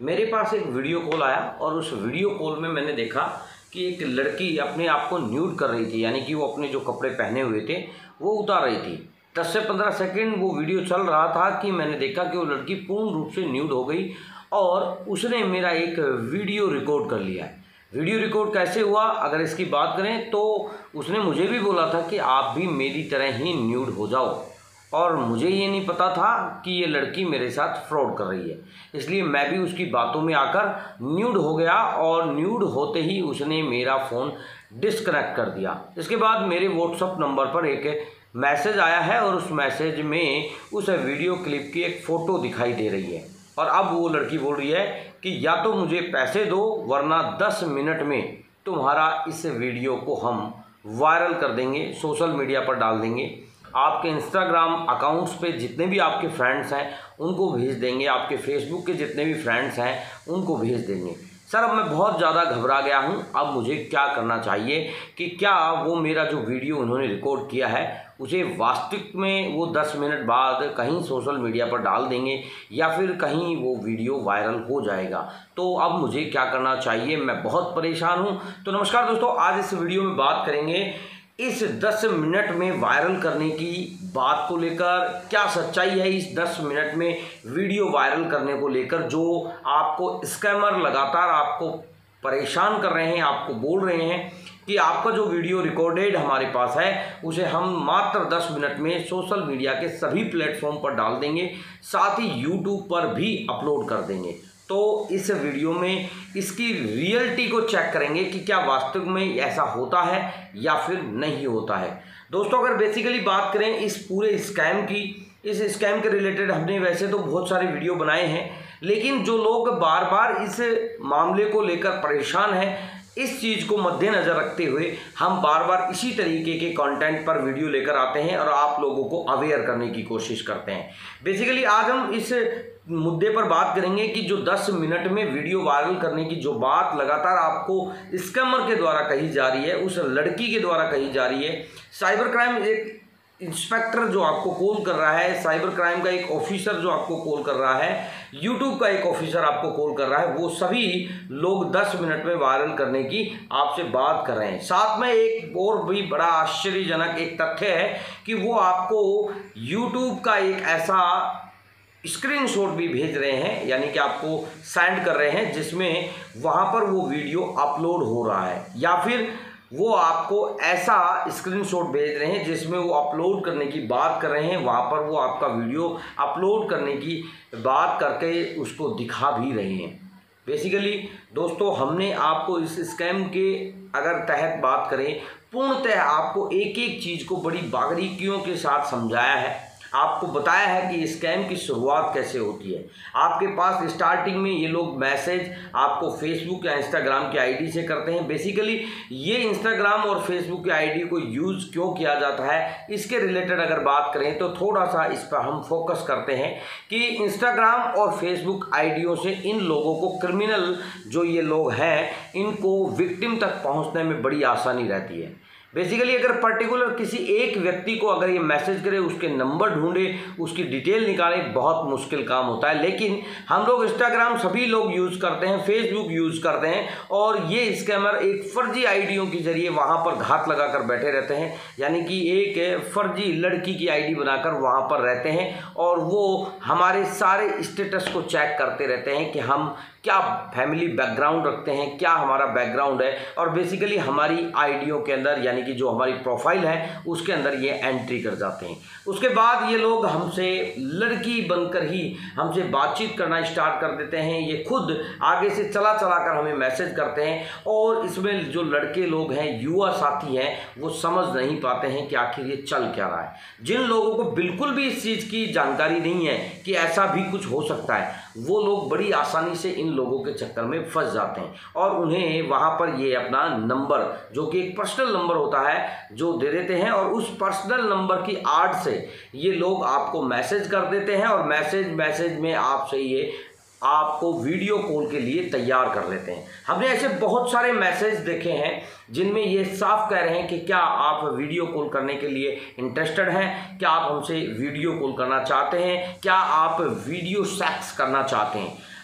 मेरे पास एक video call आया और उस वीडियो कॉल में मैंने देखा कि एक लड़की अपने आप को न्यूड कर रही थी, यानी कि वो अपने जो कपड़े पहने हुए थे वो उतार रही थी। 10 से 15 सेकंड वो वीडियो चल रहा था कि मैंने देखा कि वो लड़की पूर्ण रूप से न्यूड हो गई और उसने मेरा एक वीडियो रिकॉर्ड कर लिया। वीडियो रिकॉर्ड कैसे हुआ, अगर इसकी बात करें तो उसने मुझे भी बोला था कि आप भी मेरी तरह ही न्यूड हो जाओ, और मुझे ये नहीं पता था कि ये लड़की मेरे साथ फ्रॉड कर रही है। इसलिए मैं भी उसकी बातों में आकर न्यूड हो गया और न्यूड होते ही उसने मेरा फ़ोन डिस्कनेक्ट कर दिया। इसके बाद मेरे व्हाट्सएप नंबर पर एक मैसेज आया है और उस मैसेज में उस वीडियो क्लिप की एक फ़ोटो दिखाई दे रही है। और अब वो लड़की बोल रही है कि या तो मुझे पैसे दो वरना 10 मिनट में तुम्हारा इस वीडियो को हम वायरल कर देंगे, सोशल मीडिया पर डाल देंगे, आपके इंस्टाग्राम अकाउंट्स पे जितने भी आपके फ्रेंड्स हैं उनको भेज देंगे, आपके फेसबुक के जितने भी फ्रेंड्स हैं उनको भेज देंगे। सर अब मैं बहुत ज़्यादा घबरा गया हूँ, अब मुझे क्या करना चाहिए कि क्या वो मेरा जो वीडियो उन्होंने रिकॉर्ड किया है उसे वास्तविक में वो 10 मिनट बाद कहीं सोशल मीडिया पर डाल देंगे या फिर कहीं वो वीडियो वायरल हो जाएगा। तो अब मुझे क्या करना चाहिए, मैं बहुत परेशान हूँ। तो नमस्कार दोस्तों, आज इस वीडियो में बात करेंगे इस 10 मिनट में वायरल करने की बात को लेकर। क्या सच्चाई है इस 10 मिनट में वीडियो वायरल करने को लेकर, जो आपको स्कैमर लगातार आपको परेशान कर रहे हैं, आपको बोल रहे हैं कि आपका जो वीडियो रिकॉर्डेड हमारे पास है उसे हम मात्र 10 मिनट में सोशल मीडिया के सभी प्लेटफॉर्म पर डाल देंगे, साथ ही यूट्यूब पर भी अपलोड कर देंगे। तो इस वीडियो में इसकी रियलिटी को चेक करेंगे कि क्या वास्तव में ऐसा होता है या फिर नहीं होता है। दोस्तों अगर बेसिकली बात करें इस पूरे स्कैम की, इस स्कैम के रिलेटेड हमने वैसे तो बहुत सारे वीडियो बनाए हैं, लेकिन जो लोग बार बार इस मामले को लेकर परेशान हैं, इस चीज़ को मद्देनज़र रखते हुए हम बार बार इसी तरीके के कंटेंट पर वीडियो लेकर आते हैं और आप लोगों को अवेयर करने की कोशिश करते हैं। बेसिकली आज हम इस मुद्दे पर बात करेंगे कि जो 10 मिनट में वीडियो वायरल करने की जो बात लगातार आपको स्कैमर के द्वारा कही जा रही है, उस लड़की के द्वारा कही जा रही है, साइबर क्राइम एक इंस्पेक्टर जो आपको कॉल कर रहा है, साइबर क्राइम का एक ऑफिसर जो आपको कॉल कर रहा है, यूट्यूब का एक ऑफिसर आपको कॉल कर रहा है, वो सभी लोग 10 मिनट में वायरल करने की आपसे बात कर रहे हैं। साथ में एक और भी बड़ा आश्चर्यजनक एक तथ्य है कि वो आपको यूट्यूब का एक ऐसा स्क्रीनशॉट भी भेज रहे हैं, यानी कि आपको सेंड कर रहे हैं जिसमें वहाँ पर वो वीडियो अपलोड हो रहा है, या फिर वो आपको ऐसा स्क्रीनशॉट भेज रहे हैं जिसमें वो अपलोड करने की बात कर रहे हैं, वहाँ पर वो आपका वीडियो अपलोड करने की बात करके उसको दिखा भी रहे हैं। बेसिकली दोस्तों हमने आपको इस स्कैम के अगर तहत बात करें, पूर्णतः आपको एक एक चीज़ को बड़ी बारीकियों के साथ समझाया है, आपको बताया है कि स्कैम की शुरुआत कैसे होती है। आपके पास स्टार्टिंग में ये लोग मैसेज आपको फेसबुक या इंस्टाग्राम की आईडी से करते हैं। बेसिकली ये इंस्टाग्राम और फेसबुक की आईडी को यूज़ क्यों किया जाता है, इसके रिलेटेड अगर बात करें तो थोड़ा सा इस पर हम फोकस करते हैं कि इंस्टाग्राम और फेसबुक आईडियों से इन लोगों को, क्रिमिनल जो ये लोग हैं, इनको विक्टिम तक पहुँचने में बड़ी आसानी रहती है। बेसिकली अगर पर्टिकुलर किसी एक व्यक्ति को अगर ये मैसेज करे, उसके नंबर ढूंढे, उसकी डिटेल निकाले, बहुत मुश्किल काम होता है। लेकिन हम लोग इंस्टाग्राम सभी लोग यूज़ करते हैं, फेसबुक यूज़ करते हैं, और ये स्कैमर एक फर्जी आईडियों के जरिए वहाँ पर घात लगाकर बैठे रहते हैं, यानी कि एक फर्जी लड़की की आईडी बनाकर वहाँ पर रहते हैं और वो हमारे सारे स्टेटस को चेक करते रहते हैं कि हम क्या फैमिली बैकग्राउंड रखते हैं, क्या हमारा बैकग्राउंड है, और बेसिकली हमारी आईडियों के अंदर, यानी कि जो हमारी प्रोफाइल है उसके अंदर ये एंट्री कर जाते हैं। उसके बाद ये लोग हमसे लड़की बनकर ही हमसे बातचीत करना स्टार्ट कर देते हैं। ये खुद आगे से चला कर हमें मैसेज करते हैं, और इसमें जो लड़के लोग हैं, युवा साथी हैं, वो समझ नहीं पाते हैं कि आखिर ये चल क्या रहा है। जिन लोगों को बिल्कुल भी इस चीज़ की जानकारी नहीं है कि ऐसा भी कुछ हो सकता है, वो लोग बड़ी आसानी से इन लोगों के चक्कर में फंस जाते हैं और उन्हें वहाँ पर ये अपना नंबर, जो कि एक पर्सनल नंबर होता है, जो दे देते हैं, और उस पर्सनल नंबर की आड़ से ये लोग आपको मैसेज कर देते हैं और मैसेज में आपसे ये आपको वीडियो कॉल के लिए तैयार कर लेते हैं। हमने ऐसे बहुत सारे मैसेज देखे हैं जिनमें ये साफ कह रहे हैं कि क्या आप वीडियो कॉल करने के लिए इंटरेस्टेड हैं, क्या आप हमसे वीडियो कॉल करना चाहते हैं, क्या आप वीडियो सेक्स करना चाहते हैं।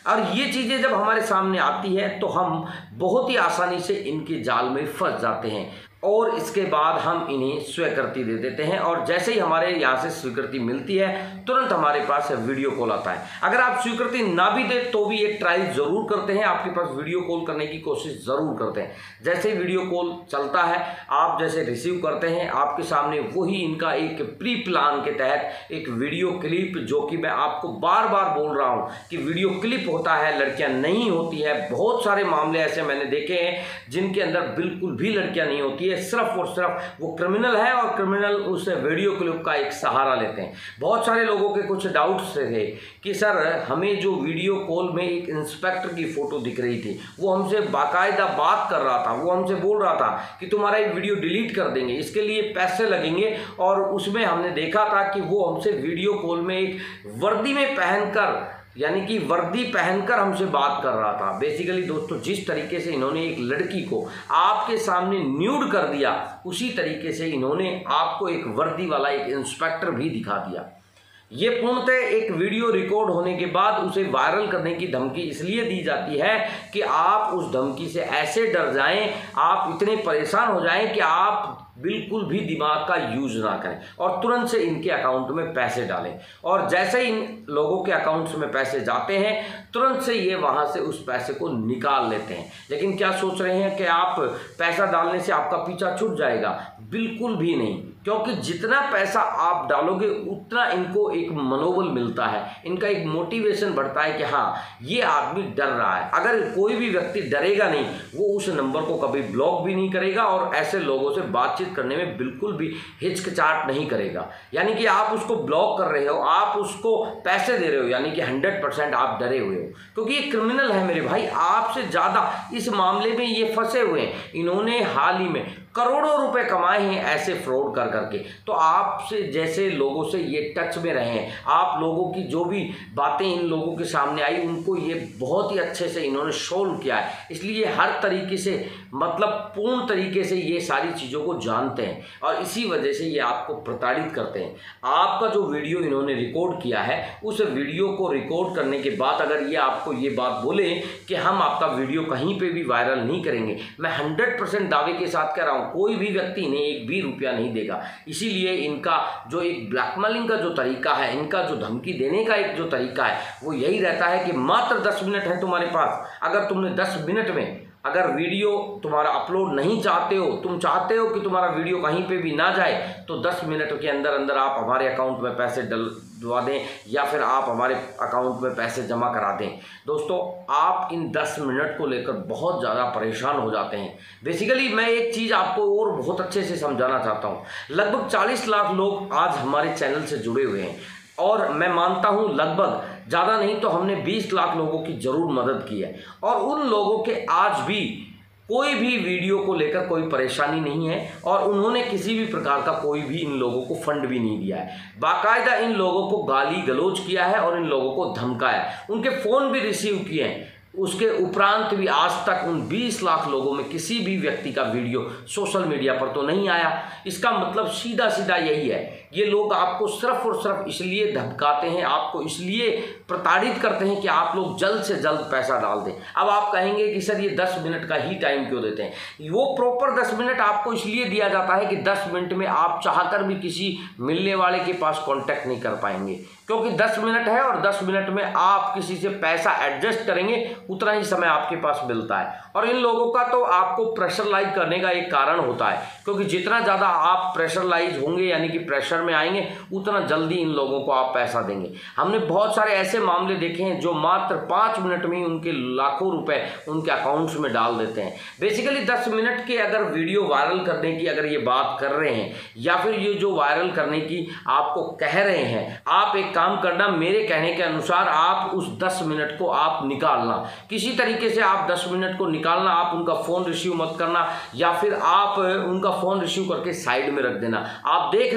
और ये चीज़ें जब हमारे सामने आती है तो हम बहुत ही आसानी से इनके जाल में फंस जाते हैं और इसके बाद हम इन्हें स्वीकृति दे देते हैं और जैसे ही हमारे यहाँ से स्वीकृति मिलती है तुरंत हमारे पास वीडियो कॉल आता है। अगर आप स्वीकृति ना भी दें तो भी एक ट्राई ज़रूर करते हैं, आपके पास वीडियो कॉल करने की कोशिश ज़रूर करते हैं। जैसे ही वीडियो कॉल चलता है आप जैसे रिसीव करते हैं आपके सामने वही इनका एक प्री प्लान के तहत एक वीडियो क्लिप, जो कि मैं आपको बार बार बोल रहा हूँ कि वीडियो क्लिप होता है, लड़कियाँ नहीं होती है। बहुत सारे मामले ऐसे मैंने देखे हैं जिनके अंदर बिल्कुल भी लड़कियाँ नहीं होती है, सिर्फ और सिर्फ वो क्रिमिनल है और क्रिमिनल उस वीडियो क्लिप का एक सहारा लेते हैं। बहुत सारे लोगों के कुछ डाउट्स थे कि सर हमें जो वीडियो कॉल में एक इंस्पेक्टर की फ़ोटो दिख रही थी वो हमसे बाकायदा बात कर रहा था, वो हमसे बोल रहा था कि तुम्हारा ये वीडियो डिलीट कर देंगे, इसके लिए पैसे लगेंगे, और उसमें हमने देखा था कि वो हमसे वीडियो कॉल में एक वर्दी में पहनकर, यानी कि वर्दी पहनकर हमसे बात कर रहा था। बेसिकली दोस्तों जिस तरीके से इन्होंने एक लड़की को आपके सामने न्यूड कर दिया उसी तरीके से इन्होंने आपको एक वर्दी वाला एक इंस्पेक्टर भी दिखा दिया। ये पूर्णतः एक वीडियो रिकॉर्ड होने के बाद उसे वायरल करने की धमकी इसलिए दी जाती है कि आप उस धमकी से ऐसे डर जाएं, आप इतने परेशान हो जाएं कि आप बिल्कुल भी दिमाग का यूज ना करें और तुरंत से इनके अकाउंट में पैसे डालें। और जैसे इन लोगों के अकाउंट्स में पैसे जाते हैं तुरंत से ये वहां से उस पैसे को निकाल लेते हैं। लेकिन क्या सोच रहे हैं कि आप पैसा डालने से आपका पीछा छूट जाएगा? बिल्कुल भी नहीं, क्योंकि जितना पैसा आप डालोगे उतना इनको एक मनोबल मिलता है, इनका एक मोटिवेशन बढ़ता है कि हाँ ये आदमी डर रहा है। अगर कोई भी व्यक्ति डरेगा नहीं वो उस नंबर को कभी ब्लॉक भी नहीं करेगा और ऐसे लोगों से बातचीत करने में बिल्कुल भी हिचकिचाहट नहीं करेगा। यानी कि आप उसको ब्लॉक कर रहे हो, आप उसको पैसे दे रहे हो, यानी कि 100% आप डरे हुए हो, क्योंकि ये क्रिमिनल है मेरे भाई, आपसे ज़्यादा इस मामले में ये फंसे हुए हैं। इन्होंने हाल ही में करोड़ों रुपए कमाए हैं ऐसे फ्रॉड कर करके। तो आपसे जैसे लोगों से ये टच में रहे हैं, आप लोगों की जो भी बातें इन लोगों के सामने आई उनको ये बहुत ही अच्छे से इन्होंने सोल्व किया है, इसलिए हर तरीके से मतलब पूर्ण तरीके से ये सारी चीज़ों को जानते हैं और इसी वजह से ये आपको प्रताड़ित करते हैं। आपका जो वीडियो इन्होंने रिकॉर्ड किया है उस वीडियो को रिकॉर्ड करने के बाद अगर ये आपको ये बात बोले कि हम आपका वीडियो कहीं पे भी वायरल नहीं करेंगे, मैं 100% दावे के साथ कह रहा हूँ कोई भी व्यक्ति इन्हें एक भी रुपया नहीं देगा। इसीलिए इनका जो एक ब्लैकमेलिंग का जो तरीका है, इनका जो धमकी देने का एक जो तरीका है वो यही रहता है कि मात्र 10 मिनट है तुम्हारे पास, अगर तुमने 10 मिनट में अगर वीडियो तुम्हारा अपलोड नहीं चाहते हो, तुम चाहते हो कि तुम्हारा वीडियो कहीं पे भी ना जाए, तो 10 मिनट के अंदर अंदर आप हमारे अकाउंट में पैसे डलवा दें या फिर आप हमारे अकाउंट में पैसे जमा करा दें। दोस्तों आप इन 10 मिनट को लेकर बहुत ज़्यादा परेशान हो जाते हैं। बेसिकली मैं एक चीज़ आपको और बहुत अच्छे से समझाना चाहता हूँ। लगभग 40 लाख लोग आज हमारे चैनल से जुड़े हुए हैं और मैं मानता हूँ लगभग ज़्यादा नहीं तो हमने 20 लाख लोगों की ज़रूर मदद की है और उन लोगों के आज भी कोई भी वीडियो को लेकर कोई परेशानी नहीं है और उन्होंने किसी भी प्रकार का कोई भी इन लोगों को फंड भी नहीं दिया है। बाकायदा इन लोगों को गाली गलौज किया है और इन लोगों को धमकाया, उनके फ़ोन भी रिसीव किए हैं। उसके उपरांत भी आज तक उन 20 लाख लोगों में किसी भी व्यक्ति का वीडियो सोशल मीडिया पर तो नहीं आया। इसका मतलब सीधा सीधा यही है, ये लोग आपको सिर्फ और सिर्फ इसलिए धमकाते हैं, आपको इसलिए प्रताड़ित करते हैं कि आप लोग जल्द से जल्द पैसा डाल दें। अब आप कहेंगे कि सर ये 10 मिनट का ही टाइम क्यों देते हैं? वो प्रॉपर 10 मिनट आपको इसलिए दिया जाता है कि 10 मिनट में आप चाहकर भी किसी मिलने वाले के पास कॉन्टैक्ट नहीं कर पाएंगे, क्योंकि 10 मिनट है और 10 मिनट में आप किसी से पैसा एडजस्ट करेंगे उतना ही समय आपके पास मिलता है। और इन लोगों का तो आपको प्रेशरलाइज करने का एक कारण होता है, क्योंकि जितना ज़्यादा आप प्रेशरलाइज होंगे यानी कि प्रेशर में आएंगे उतना जल्दी इन लोगों को आप पैसा देंगे। हमने बहुत सारे ऐसे मामले देखे हैं जो मात्र 5 मिनट में ही उनके लाखों रुपए उनके अकाउंट्स में डाल देते हैं। बेसिकली 10 मिनट के अगर वीडियो वायरल करने की अगर ये बात कर रहे हैं या फिर ये जो वायरल करने की आपको कह रहे हैं, आप एक काम करना, मेरे कहने के अनुसार आप उस 10 मिनट को आप निकालना, किसी तरीके से आप 10 मिनट को निकालना। आप उनका फ़ोन रिसीव मत करना या फिर आप उनका फ़ोन रिसीव करके साइड में रख देना। आप देखना कि 10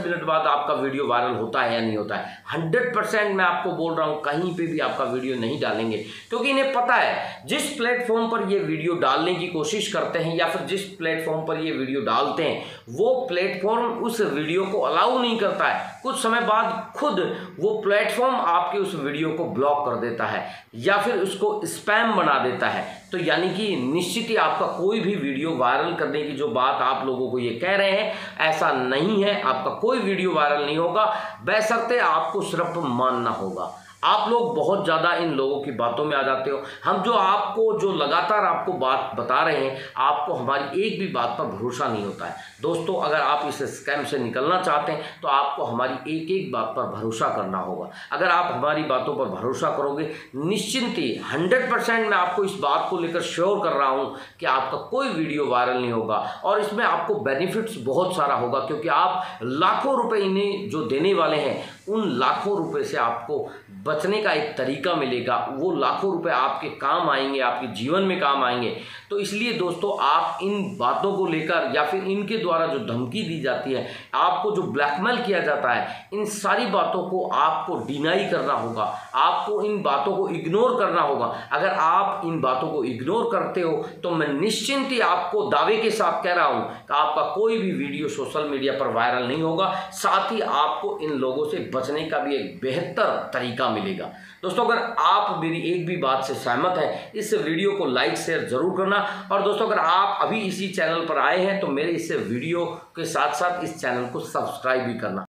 मिनट बाद आपका वीडियो वायरल होता है या नहीं होता है। 100% मैं आपको बोल रहा हूँ कहीं पे भी आपका वीडियो नहीं डालेंगे, क्योंकि इन्हें पता है जिस प्लेटफॉर्म पर ये वीडियो डालने की कोशिश करते हैं या फिर जिस प्लेटफॉर्म पर ये वीडियो डालते हैं वो प्लेटफॉर्म उस वीडियो को अलाउ नहीं करता है। कुछ समय बाद खुद वो प्लेटफॉर्म आपके उस वीडियो को ब्लॉक कर देता है या फिर उसको स्पैम बना देता है। तो यानी कि निश्चित ही आपका कोई भी वीडियो वायरल करने की जो बात आप लोगों को ये कह रहे हैं, ऐसा नहीं है। आपका कोई वीडियो वायरल नहीं होगा, बशर्ते आपको सिर्फ मानना होगा। आप लोग बहुत ज़्यादा इन लोगों की बातों में आ जाते हो। हम जो लगातार आपको बात बता रहे हैं, आपको हमारी एक भी बात पर भरोसा नहीं होता है। दोस्तों, अगर आप इस स्कैम से निकलना चाहते हैं तो आपको हमारी एक एक बात पर भरोसा करना होगा। अगर आप हमारी बातों पर भरोसा करोगे, निश्चिंत ही 100% मैं आपको इस बात को लेकर श्योर कर रहा हूँ कि आपका कोई वीडियो वायरल नहीं होगा और इसमें आपको बेनिफिट्स बहुत सारा होगा, क्योंकि आप लाखों रुपए इन्हें जो देने वाले हैं, उन लाखों रुपए से आपको बचने का एक तरीका मिलेगा। वो लाखों रुपए आपके काम आएंगे, आपके जीवन में काम आएंगे। तो इसलिए दोस्तों, आप इन बातों को लेकर या फिर इनके द्वारा जो धमकी दी जाती है, आपको जो ब्लैकमेल किया जाता है, इन सारी बातों को आपको डिनाई करना होगा। आपको इन बातों को इग्नोर करना होगा। अगर आप इन बातों को इग्नोर करते हो तो मैं निश्चिंत ही आपको दावे के साथ कह रहा हूं कि आपका कोई भी वीडियो सोशल मीडिया पर वायरल नहीं होगा। साथ ही आपको इन लोगों से बचने का भी एक बेहतर तरीका मिलेगा। दोस्तों, अगर आप मेरी एक भी बात से सहमत हैं, इस वीडियो को लाइक शेयर जरूर करना। और दोस्तों, अगर आप अभी इसी चैनल पर आए हैं तो मेरे इस वीडियो के साथ साथ इस चैनल को सब्सक्राइब भी करना।